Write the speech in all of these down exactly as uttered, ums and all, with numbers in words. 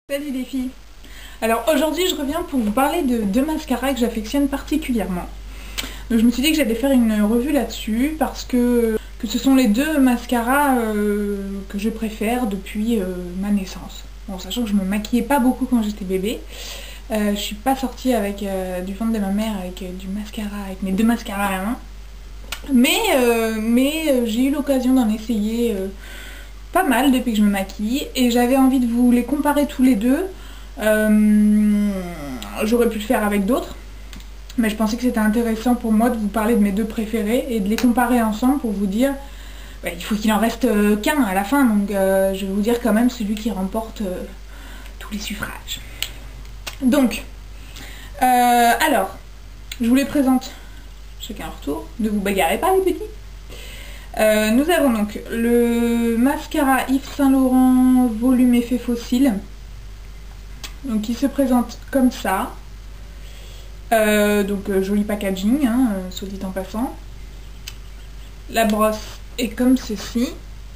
Salut les filles. Alors aujourd'hui je reviens pour vous parler de deux mascaras que j'affectionne particulièrement. Donc je me suis dit que j'allais faire une revue là-dessus parce que, que ce sont les deux mascaras euh, que je préfère depuis euh, ma naissance. Bon, sachant que je me maquillais pas beaucoup quand j'étais bébé. Euh, je suis pas sortie avec euh, du ventre de ma mère avec euh, du mascara, avec mes deux mascaras à la main. Mais, euh, mais euh, j'ai eu l'occasion d'en essayer euh, pas mal depuis que je me maquille et j'avais envie de vous les comparer tous les deux. Euh, J'aurais pu le faire avec d'autres, mais je pensais que c'était intéressant pour moi de vous parler de mes deux préférés et de les comparer ensemble pour vous dire bah, il faut qu'il en reste euh, qu'un à la fin, donc euh, je vais vous dire quand même celui qui remporte euh, tous les suffrages. Donc, euh, alors, je vous les présente chacun à leur tour, ne vous bagarrez pas les petits. Euh, nous avons donc le mascara Yves Saint Laurent volume effet fossile, donc il se présente comme ça, euh, donc euh, joli packaging, hein, euh, soit dit en passant. La brosse est comme ceci,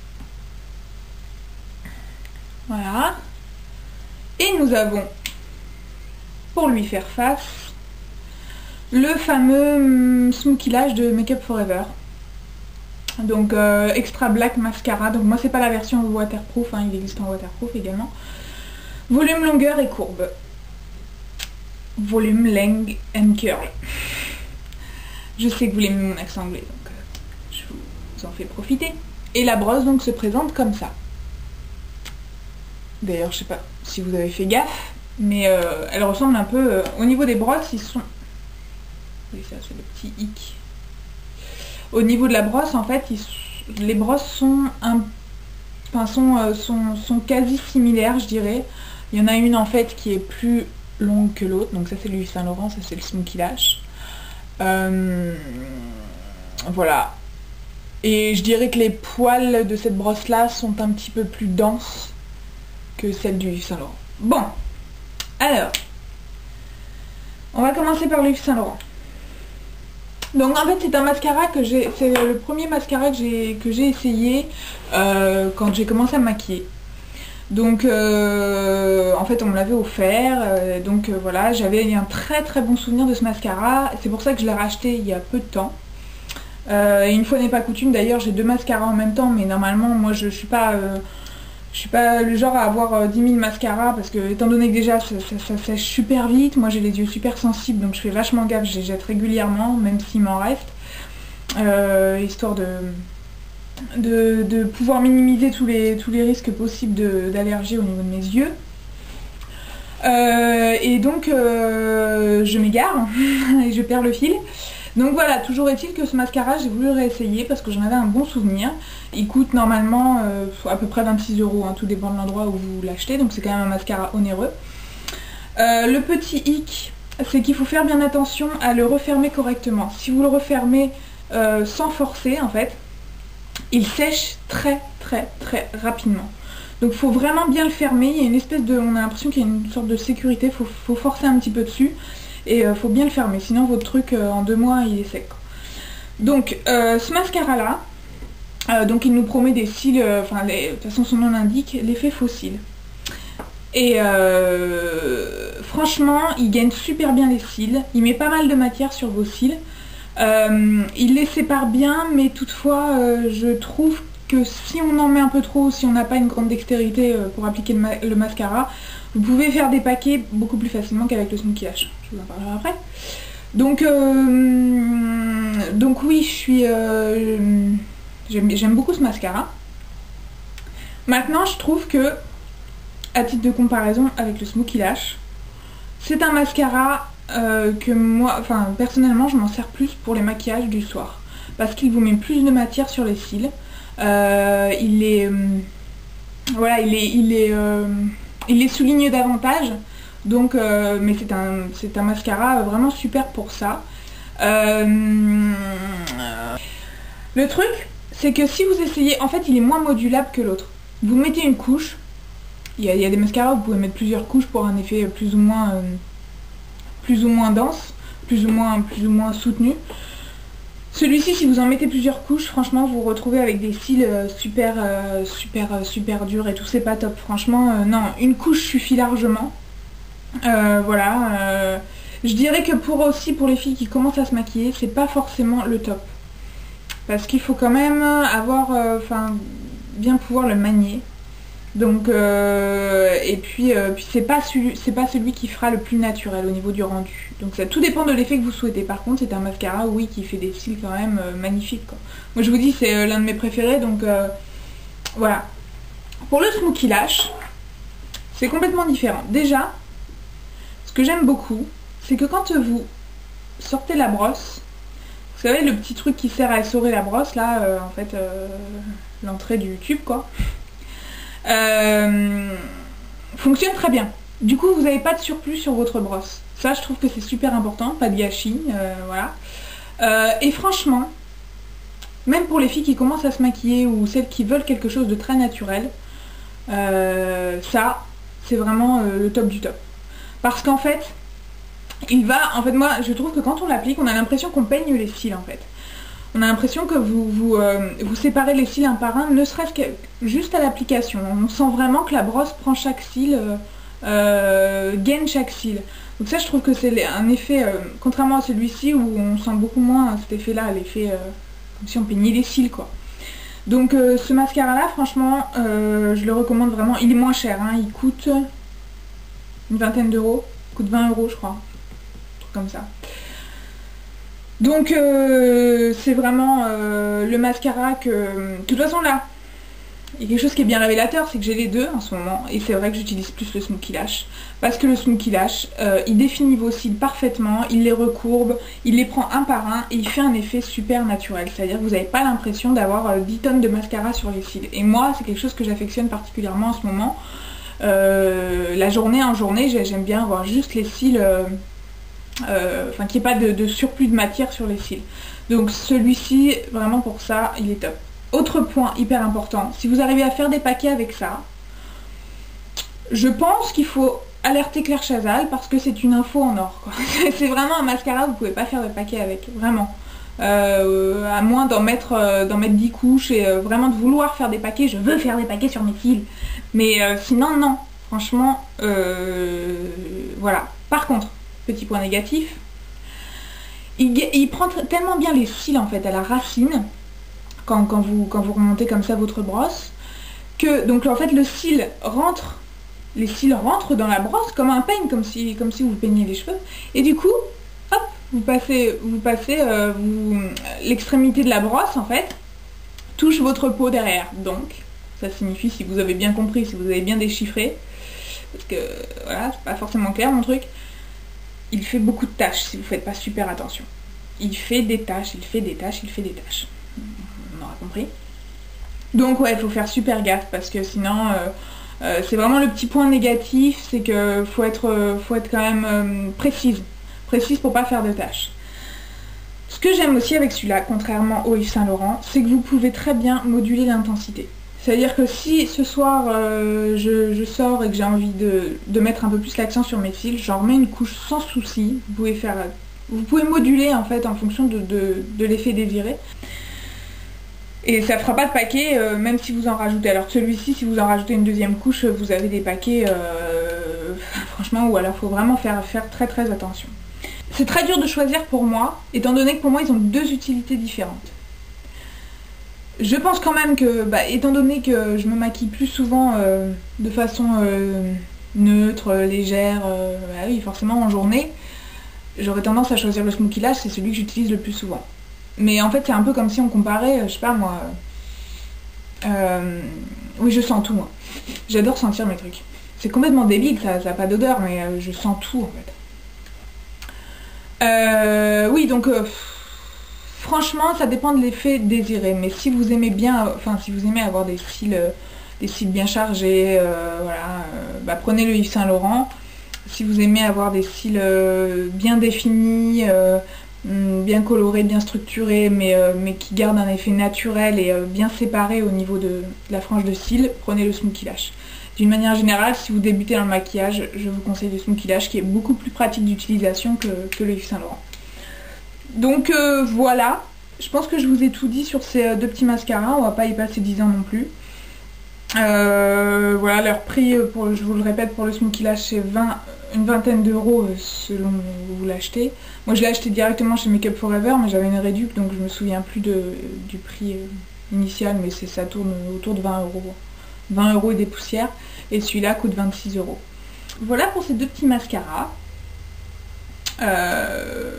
voilà, et nous avons, pour lui faire face, le fameux Smoky Lash de Make Up For Ever. Donc euh, extra black mascara, donc moi c'est pas la version waterproof, hein, il existe en waterproof également. Volume, longueur et courbe. Volume, length and curl. Je sais que vous aimez mon accent anglais, donc euh, je vous en fais profiter. Et la brosse donc se présente comme ça. D'ailleurs je sais pas si vous avez fait gaffe, mais euh, elle ressemble un peu, euh, au niveau des brosses ils sont... Oui ça c'est le petit hic. Au niveau de la brosse, en fait, ils, les brosses sont, un, enfin, sont, euh, sont, sont quasi similaires, je dirais. Il y en a une, en fait, qui est plus longue que l'autre. Donc ça, c'est le Yves Saint Laurent, ça, c'est le Smoky Lash. Euh, voilà. Et je dirais que les poils de cette brosse-là sont un petit peu plus denses que celles du Yves Saint Laurent. Bon. Alors. On va commencer par le Yves Saint Laurent. Donc en fait c'est un mascara que j'ai, c'est le premier mascara que j'ai que j'ai essayé euh, quand j'ai commencé à me maquiller. Donc euh, en fait on me l'avait offert, euh, donc euh, voilà, j'avais un très très bon souvenir de ce mascara, c'est pour ça que je l'ai racheté il y a peu de temps. Euh, et une fois n'est pas coutume, d'ailleurs j'ai deux mascaras en même temps, mais normalement moi je, je suis pas... Euh, Je suis pas le genre à avoir euh, dix mille mascaras parce que étant donné que déjà ça, ça, ça sèche super vite, moi j'ai les yeux super sensibles donc je fais vachement gaffe, je les jette régulièrement même s'il m'en reste, euh, histoire de, de, de pouvoir minimiser tous les, tous les risques possibles d'allergie au niveau de mes yeux. Euh, et donc euh, je m'égare et je perds le fil. Donc voilà, toujours est-il que ce mascara, j'ai voulu le réessayer parce que j'en avais un bon souvenir. Il coûte normalement euh, à peu près vingt-six euros, hein, tout dépend de l'endroit où vous l'achetez, donc c'est quand même un mascara onéreux. Euh, le petit hic, c'est qu'il faut faire bien attention à le refermer correctement. Si vous le refermez euh, sans forcer, en fait, il sèche très très très rapidement. Donc il faut vraiment bien le fermer, il y a une espèce de... on a l'impression qu'il y a une sorte de sécurité, il faut, faut forcer un petit peu dessus. Et euh, faut bien le fermer, sinon votre truc euh, en deux mois il est sec. Donc euh, ce mascara là, euh, donc il nous promet des cils, enfin euh, de toute façon son nom l'indique, l'effet fossile. Et euh, franchement il gagne super bien les cils, il met pas mal de matière sur vos cils. Euh, il les sépare bien, mais toutefois euh, je trouve que si on en met un peu trop, si on n'a pas une grande dextérité euh, pour appliquer le, ma le mascara, vous pouvez faire des paquets beaucoup plus facilement qu'avec le Smoky Lash. Je vous en parlerai après. Donc, euh, donc oui, je suis, euh, j'aime beaucoup ce mascara. Maintenant, je trouve que, à titre de comparaison avec le Smoky Lash, c'est un mascara euh, que moi, enfin personnellement, je m'en sers plus pour les maquillages du soir, parce qu'il vous met plus de matière sur les cils. Euh, il est, euh, voilà, il est, il est euh, il les souligne davantage, donc, euh, mais c'est un, c'est un mascara vraiment super pour ça. Euh, le truc, c'est que si vous essayez, en fait il est moins modulable que l'autre. Vous mettez une couche, il y, a, il y a des mascaras où vous pouvez mettre plusieurs couches pour un effet plus ou moins, euh, plus ou moins dense, plus ou moins, plus ou moins soutenu. Celui-ci, si vous en mettez plusieurs couches, franchement, vous vous retrouvez avec des cils euh, super, euh, super, euh, super durs et tout, c'est pas top. Franchement, euh, non, une couche suffit largement. Euh, voilà. Euh, je dirais que pour aussi, pour les filles qui commencent à se maquiller, c'est pas forcément le top. Parce qu'il faut quand même avoir, enfin, euh, bien pouvoir le manier. Donc, euh, et puis, euh, puis c'est pas, c'est pas celui qui fera le plus naturel au niveau du rendu. Donc ça tout dépend de l'effet que vous souhaitez. Par contre, c'est un mascara, oui, qui fait des cils quand même euh, magnifiques, quoi. Moi, je vous dis, c'est euh, l'un de mes préférés, donc euh, voilà. Pour le Smokey Lash, c'est complètement différent. Déjà, ce que j'aime beaucoup, c'est que quand vous sortez la brosse, vous savez, le petit truc qui sert à essorer la brosse, là, euh, en fait, euh, l'entrée du tube, quoi. Euh, fonctionne très bien. Du coup, vous n'avez pas de surplus sur votre brosse. Ça, je trouve que c'est super important, pas de gâchis, euh, voilà. Euh, et franchement, même pour les filles qui commencent à se maquiller ou celles qui veulent quelque chose de très naturel, euh, ça, c'est vraiment euh, le top du top. Parce qu'en fait, il va, en fait, moi, je trouve que quand on l'applique, on a l'impression qu'on peigne les cils, en fait. On a l'impression que vous, vous, euh, vous séparez les cils un par un, ne serait-ce que juste à l'application. On sent vraiment que la brosse prend chaque cil, euh, euh, gaine chaque cil. Donc ça, je trouve que c'est un effet, euh, contrairement à celui-ci, où on sent beaucoup moins cet effet-là, l'effet euh, comme si on peignait les cils, quoi. Donc euh, ce mascara-là, franchement, euh, je le recommande vraiment. Il est moins cher, hein, il coûte une vingtaine d'euros, il coûte vingt euros, je crois, un truc comme ça. Donc euh, c'est vraiment euh, le mascara que... De toute façon là, il y a quelque chose qui est bien révélateur, c'est que j'ai les deux en ce moment. Et c'est vrai que j'utilise plus le Smokey Lash. Parce que le Smokey Lash, euh, il définit vos cils parfaitement, il les recourbe, il les prend un par un et il fait un effet super naturel. C'est-à-dire que vous n'avez pas l'impression d'avoir euh, dix tonnes de mascara sur les cils. Et moi, c'est quelque chose que j'affectionne particulièrement en ce moment. Euh, la journée en journée, j'aime bien avoir juste les cils... Euh, Euh, enfin qu'il n'y ait pas de, de surplus de matière sur les cils. Donc celui-ci, vraiment pour ça, il est top. Autre point hyper important, si vous arrivez à faire des paquets avec ça, je pense qu'il faut alerter Claire Chazal parce que c'est une info en or, quoi. C'est vraiment un mascara, vous pouvez pas faire de paquets avec, vraiment. Euh, à moins d'en mettre, euh, d'en mettre dix couches et euh, vraiment de vouloir faire des paquets, je veux faire des paquets sur mes cils. Mais euh, sinon, non. Franchement, euh, voilà. Par contre, petit point négatif, il, il prend tellement bien les cils en fait à la racine quand, quand, vous, quand vous remontez comme ça votre brosse que donc en fait le cil rentre, les cils rentrent dans la brosse comme un peigne, comme si, comme si vous peigniez les cheveux et du coup hop, vous passez, vous passez euh, l'extrémité de la brosse en fait touche votre peau derrière, donc ça signifie, si vous avez bien compris, si vous avez bien déchiffré, parce que voilà, c'est pas forcément clair mon truc, il fait beaucoup de taches si vous ne faites pas super attention. Il fait des taches, il fait des taches, il fait des taches. On aura compris. Donc ouais, il faut faire super gaffe parce que sinon, euh, euh, c'est vraiment le petit point négatif, c'est que faut être, euh, faut être quand même euh, précise. Précise pour pas faire de taches. Ce que j'aime aussi avec celui-là, contrairement au Yves Saint Laurent, c'est que vous pouvez très bien moduler l'intensité. C'est-à-dire que si ce soir euh, je, je sors et que j'ai envie de, de mettre un peu plus l'accent sur mes cils, j'en remets une couche sans souci. Vous pouvez faire, vous pouvez moduler en fait en fonction de, de, de l'effet désiré. Et ça ne fera pas de paquet euh, même si vous en rajoutez. Alors que celui-ci, si vous en rajoutez une deuxième couche, vous avez des paquets euh, franchement, ou alors il faut vraiment faire, faire très très attention. C'est très dur de choisir pour moi, étant donné que pour moi ils ont deux utilités différentes. Je pense quand même que, bah, étant donné que je me maquille plus souvent euh, de façon euh, neutre, légère, euh, bah oui, forcément en journée, j'aurais tendance à choisir le Smokey Lash, c'est celui que j'utilise le plus souvent. Mais en fait, c'est un peu comme si on comparait, je sais pas moi... Euh, oui, je sens tout, moi. J'adore sentir mes trucs. C'est complètement débile, ça n'a pas d'odeur, mais euh, je sens tout, en fait. Euh, oui, donc... Euh, Franchement, ça dépend de l'effet désiré, mais si vous aimez bien, enfin si vous aimez avoir des cils, euh, des cils bien chargés, euh, voilà, euh, bah, prenez le Yves Saint Laurent. Si vous aimez avoir des cils euh, bien définis, euh, bien colorés, bien structurés, mais, euh, mais qui gardent un effet naturel et euh, bien séparé au niveau de, de la frange de cils, prenez le Smokey Lash. D'une manière générale, si vous débutez dans le maquillage, je vous conseille le Smokey Lash qui est beaucoup plus pratique d'utilisation que, que le Yves Saint Laurent. Donc euh, voilà, Je pense que je vous ai tout dit sur ces deux petits mascaras, on va pas y passer dix ans non plus. Euh, voilà, leur prix, pour, je vous le répète, pour le Smoky Lash, c'est une vingtaine d'euros selon où vous l'achetez. Moi je l'ai acheté directement chez Make Up For Ever, mais j'avais une réduc, donc je me souviens plus de, du prix initial, mais ça tourne autour de vingt euros. vingt euros et des poussières, et celui-là coûte vingt-six euros. Voilà pour ces deux petits mascaras. Euh...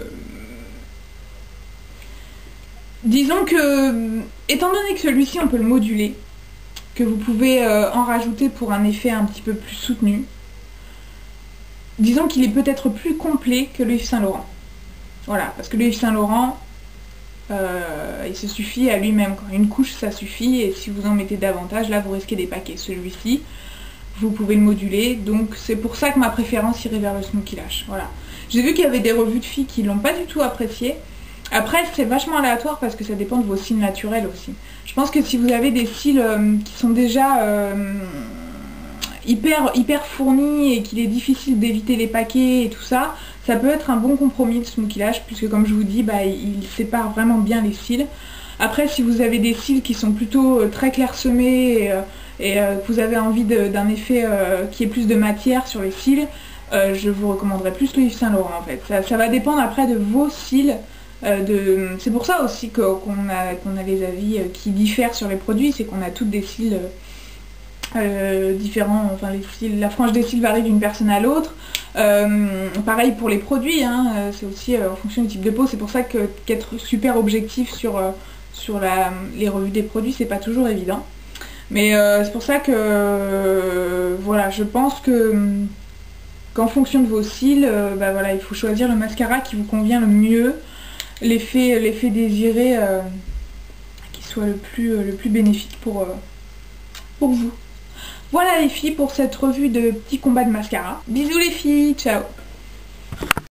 Disons que, étant donné que celui-ci on peut le moduler, que vous pouvez euh, en rajouter pour un effet un petit peu plus soutenu, disons qu'il est peut-être plus complet que le Yves Saint Laurent. Voilà, parce que le Yves Saint Laurent, euh, il se suffit à lui-même. Une couche ça suffit, et si vous en mettez davantage, là vous risquez des paquets. Celui-ci, vous pouvez le moduler, donc c'est pour ça que ma préférence irait vers le Smoky Lash. Voilà. J'ai vu qu'il y avait des revues de filles qui l'ont pas du tout apprécié. Après, c'est vachement aléatoire parce que ça dépend de vos cils naturels aussi. Je pense que si vous avez des cils euh, qui sont déjà euh, hyper, hyper fournis et qu'il est difficile d'éviter les paquets et tout ça, ça peut être un bon compromis de Smoky Lash, puisque comme je vous dis, bah, il sépare vraiment bien les cils. Après, si vous avez des cils qui sont plutôt euh, très clairsemés et, euh, et euh, que vous avez envie d'un effet euh, qui ait plus de matière sur les cils, euh, je vous recommanderais plus le Yves Saint Laurent en fait. Ça, ça va dépendre après de vos cils. Euh, c'est pour ça aussi qu'on a, qu'on a les avis qui diffèrent sur les produits, c'est qu'on a toutes des cils euh, différents, enfin les cils, la frange des cils varie d'une personne à l'autre. Euh, pareil pour les produits, hein, c'est aussi euh, en fonction du type de peau, c'est pour ça que qu'être super objectif sur, euh, sur la, les revues des produits, c'est pas toujours évident. Mais euh, c'est pour ça que euh, voilà, je pense que qu'en fonction de vos cils, euh, bah, voilà, il faut choisir le mascara qui vous convient le mieux, l'effet l'effet désiré euh, qui soit le plus, euh, le plus bénéfique pour, euh, pour vous. Voilà les filles pour cette revue de petits combats de mascara. Bisous les filles, ciao!